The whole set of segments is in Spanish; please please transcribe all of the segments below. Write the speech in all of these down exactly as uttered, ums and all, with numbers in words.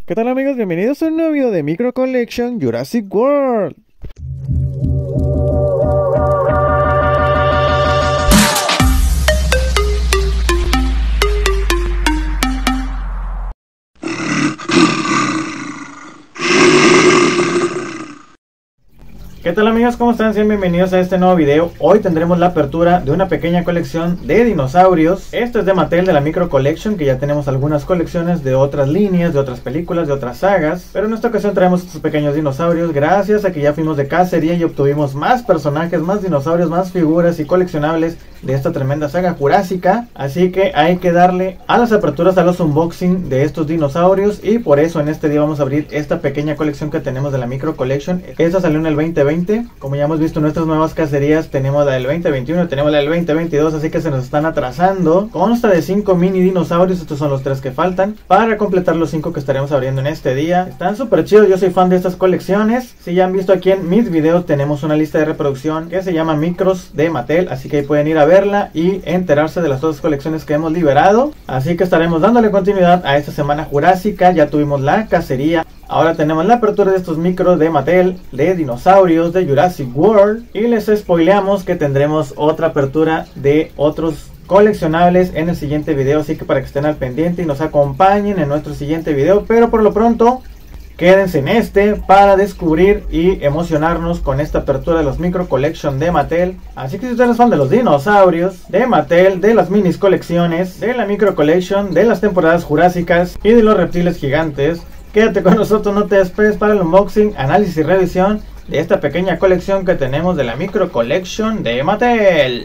¿Qué tal amigos? Bienvenidos a un nuevo video de Micro Collection Jurassic World. ¿Qué tal amigos? ¿Cómo están? Sean bienvenidos a este nuevo video. Hoy tendremos la apertura de una pequeña colección de dinosaurios. Esto es de Mattel, de la Micro Collection, que ya tenemos algunas colecciones de otras líneas, de otras películas, de otras sagas. Pero en esta ocasión traemos estos pequeños dinosaurios gracias a que ya fuimos de cacería y obtuvimos más personajes, más dinosaurios, más figuras y coleccionables de esta tremenda saga jurásica. Así que hay que darle a las aperturas, a los unboxing de estos dinosaurios. Y por eso en este día vamos a abrir esta pequeña colección que tenemos de la Micro Collection. Esta salió en el veinte veinte. Como ya hemos visto en nuestras nuevas cacerías, tenemos la del veinte veintiuno, tenemos la del veinte veintidós, así que se nos están atrasando. Consta de cinco mini dinosaurios, estos son los tres que faltan para completar los cinco que estaremos abriendo en este día. Están súper chidos, yo soy fan de estas colecciones. Si ya han visto aquí en mis videos, tenemos una lista de reproducción que se llama Micros de Mattel, así que ahí pueden ir a verla y enterarse de las otras colecciones que hemos liberado. Así que estaremos dándole continuidad a esta semana jurásica. Ya tuvimos la cacería. Ahora tenemos la apertura de estos micros de Mattel, de dinosaurios, de Jurassic World. Y les spoileamos que tendremos otra apertura de otros coleccionables en el siguiente video. Así que para que estén al pendiente y nos acompañen en nuestro siguiente video. Pero por lo pronto, quédense en este para descubrir y emocionarnos con esta apertura de los Micro Collection de Mattel. Así que si ustedes son fan de los dinosaurios, de Mattel, de las minis colecciones, de la Micro Collection, de las temporadas jurásicas y de los reptiles gigantes, quédate con nosotros, no te despegues para el unboxing, análisis y revisión de esta pequeña colección que tenemos de la Micro Collection de Mattel.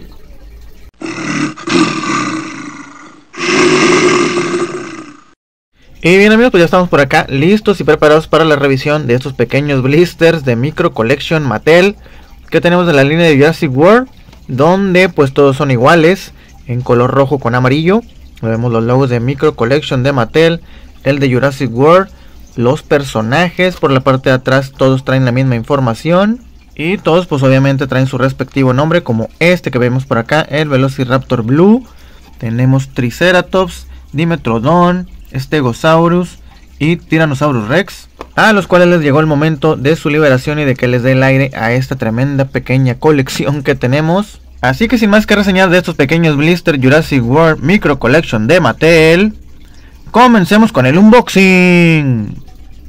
Y bien amigos, pues ya estamos por acá listos y preparados para la revisión de estos pequeños blisters de Micro Collection Mattel que tenemos de la línea de Jurassic World, donde pues todos son iguales en color rojo con amarillo. Vemos los logos de Micro Collection de Mattel, el de Jurassic World. Los personajes por la parte de atrás todos traen la misma información y todos pues obviamente traen su respectivo nombre, como este que vemos por acá, el Velociraptor Blue. Tenemos Triceratops, Dimetrodon, Stegosaurus y Tyrannosaurus Rex, a los cuales les llegó el momento de su liberación y de que les dé el aire a esta tremenda pequeña colección que tenemos. Así que sin más que reseñar de estos pequeños blister Jurassic World Micro Collection de Mattel, comencemos con el unboxing.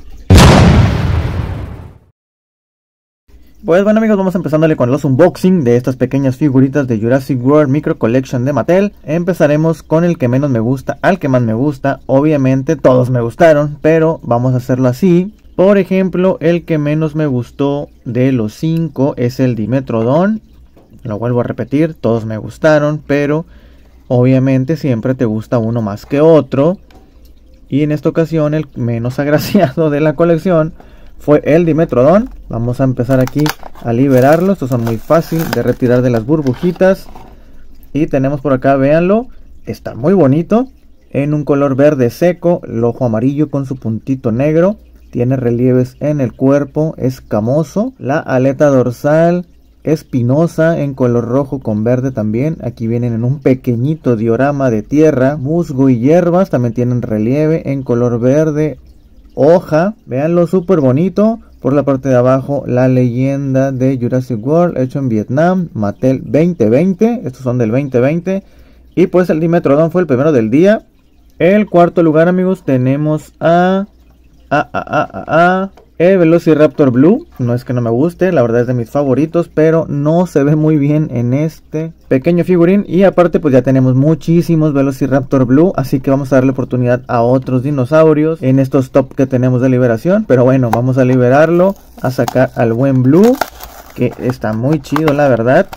Pues bueno amigos, vamos empezándole con los unboxing de estas pequeñas figuritas de Jurassic World Micro Collection de Mattel. Empezaremos con el que menos me gusta al que más me gusta. Obviamente todos me gustaron, pero vamos a hacerlo así. Por ejemplo, el que menos me gustó de los cinco es el Dimetrodon. Lo vuelvo a repetir, todos me gustaron, pero obviamente siempre te gusta uno más que otro. Y en esta ocasión el menos agraciado de la colección fue el Dimetrodon. Vamos a empezar aquí a liberarlo. Estos son muy fáciles de retirar de las burbujitas. Y tenemos por acá, véanlo, está muy bonito, en un color verde seco, el ojo amarillo con su puntito negro. Tiene relieves en el cuerpo, escamoso. La aleta dorsal espinosa en color rojo con verde también. Aquí vienen en un pequeñito diorama de tierra, musgo y hierbas. También tienen relieve en color verde hoja. Veanlo, súper bonito. Por la parte de abajo, la leyenda de Jurassic World, hecho en Vietnam, Mattel veinte veinte. Estos son del veinte veinte. Y pues el Dimetrodon fue el primero del día. El cuarto lugar amigos, tenemos a... a, a, a, a, a el Velociraptor Blue. No es que no me guste, la verdad es de mis favoritos, pero no se ve muy bien en este pequeño figurín. Y aparte pues ya tenemos muchísimos Velociraptor Blue, así que vamos a darle oportunidad a otros dinosaurios en estos top que tenemos de liberación. Pero bueno, vamos a liberarlo, a sacar al buen Blue, que está muy chido la verdad.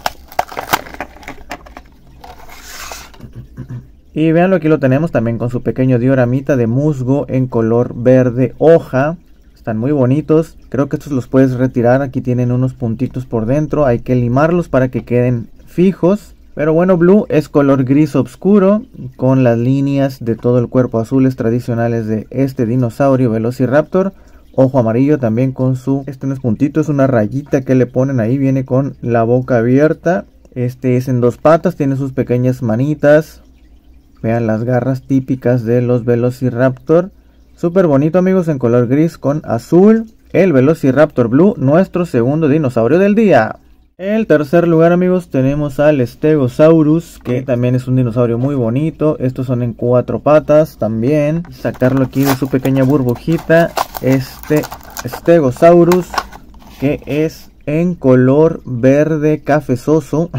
Y veanlo, aquí lo tenemos también con su pequeño dioramita de musgo en color verde hoja. Están muy bonitos. Creo que estos los puedes retirar. Aquí tienen unos puntitos por dentro. Hay que limarlos para que queden fijos. Pero bueno, Blue es color gris oscuro, con las líneas de todo el cuerpo azules tradicionales de este dinosaurio Velociraptor. Ojo amarillo también con su... Este no es puntito, es una rayita que le ponen ahí. Viene con la boca abierta. Este es en dos patas, tiene sus pequeñas manitas. Vean las garras típicas de los Velociraptor. Súper bonito amigos, en color gris con azul. El Velociraptor Blue, nuestro segundo dinosaurio del día. El tercer lugar amigos tenemos al Stegosaurus, que también es un dinosaurio muy bonito. Estos son en cuatro patas también. Sacarlo aquí de su pequeña burbujita. Este Stegosaurus, que es en color verde cafezoso.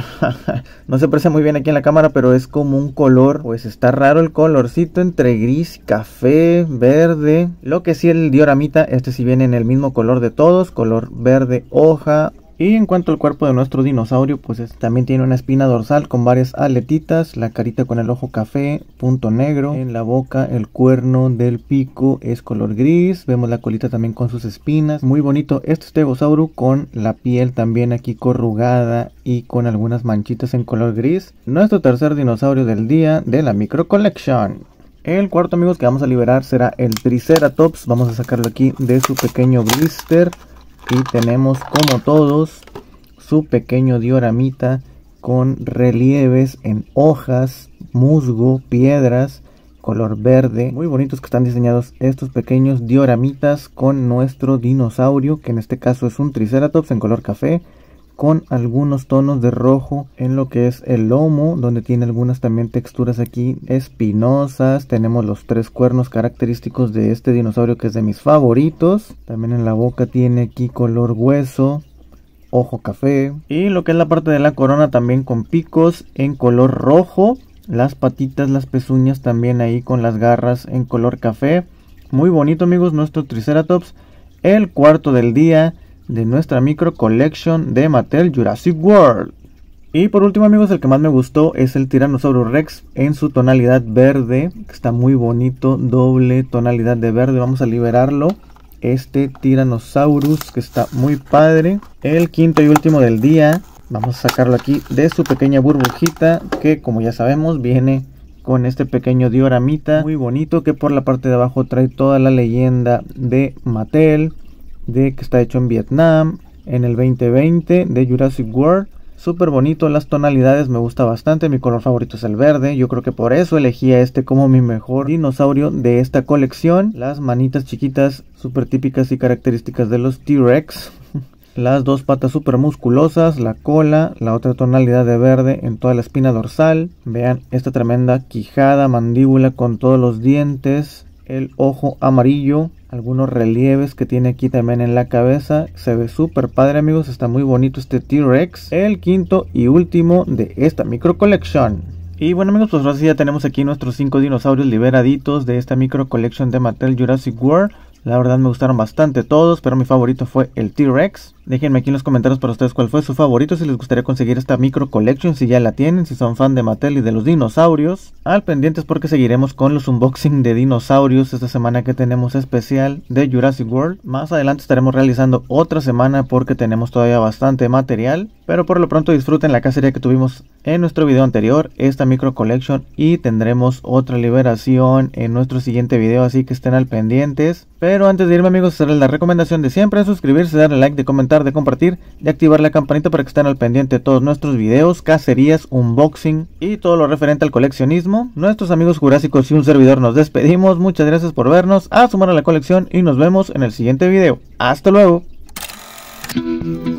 No se aprecia muy bien aquí en la cámara, pero es como un color, pues está raro el colorcito entre gris, café, verde. Lo que sí, el dioramita, este sí viene en el mismo color de todos, color verde hoja. Y en cuanto al cuerpo de nuestro dinosaurio, pues es, también tiene una espina dorsal con varias aletitas, la carita con el ojo café, punto negro, en la boca el cuerno del pico es color gris, vemos la colita también con sus espinas, muy bonito este Stegosaurus con la piel también aquí corrugada y con algunas manchitas en color gris. Nuestro tercer dinosaurio del día de la Micro Collection. El cuarto amigos que vamos a liberar será el Triceratops, vamos a sacarlo aquí de su pequeño blister. Y tenemos como todos su pequeño dioramita con relieves en hojas, musgo, piedras, color verde. Muy bonitos que están diseñados estos pequeños dioramitas con nuestro dinosaurio, que en este caso es un Triceratops en color café, con algunos tonos de rojo en lo que es el lomo, donde tiene algunas también texturas aquí espinosas. Tenemos los tres cuernos característicos de este dinosaurio, que es de mis favoritos. También en la boca tiene aquí color hueso, ojo café, y lo que es la parte de la corona también con picos en color rojo. Las patitas, las pezuñas también ahí con las garras en color café. Muy bonito amigos nuestro Triceratops. El cuarto del día de nuestra Micro Collection de Mattel Jurassic World. Y por último amigos, el que más me gustó es el Tyrannosaurus Rex en su tonalidad verde, que está muy bonito, doble tonalidad de verde. Vamos a liberarlo, este Tyrannosaurus que está muy padre. El quinto y último del día, vamos a sacarlo aquí de su pequeña burbujita, que como ya sabemos viene con este pequeño dioramita muy bonito, que por la parte de abajo trae toda la leyenda de Mattel, de que está hecho en Vietnam en el veinte veinte de Jurassic World. Súper bonito, las tonalidades me gusta bastante. Mi color favorito es el verde, yo creo que por eso elegí a este como mi mejor dinosaurio de esta colección. Las manitas chiquitas súper típicas y características de los T-Rex. Las dos patas súper musculosas, la cola, la otra tonalidad de verde en toda la espina dorsal. Vean esta tremenda quijada, mandíbula con todos los dientes, el ojo amarillo, algunos relieves que tiene aquí también en la cabeza. Se ve súper padre amigos, está muy bonito este T-Rex. El quinto y último de esta Micro Collection. Y bueno amigos, pues ahora sí ya tenemos aquí nuestros cinco dinosaurios liberaditos de esta Micro Collection de Mattel Jurassic World. La verdad me gustaron bastante todos, pero mi favorito fue el T-Rex. Déjenme aquí en los comentarios para ustedes cuál fue su favorito, si les gustaría conseguir esta Micro Collection, si ya la tienen, si son fan de Mattel y de los dinosaurios. Al pendientes porque seguiremos con los unboxing de dinosaurios esta semana que tenemos especial de Jurassic World. Más adelante estaremos realizando otra semana porque tenemos todavía bastante material. Pero por lo pronto disfruten la cacería que tuvimos en nuestro video anterior, esta Micro Collection, y tendremos otra liberación en nuestro siguiente video, así que estén al pendientes. Pero antes de irme amigos, hacerles la recomendación de siempre, suscribirse, darle like, de comentar, de compartir, de activar la campanita para que estén al pendiente de todos nuestros videos, cacerías, unboxing y todo lo referente al coleccionismo. Nuestros amigos jurásicos y un servidor nos despedimos, muchas gracias por vernos, a sumar a la colección y nos vemos en el siguiente video. Hasta luego.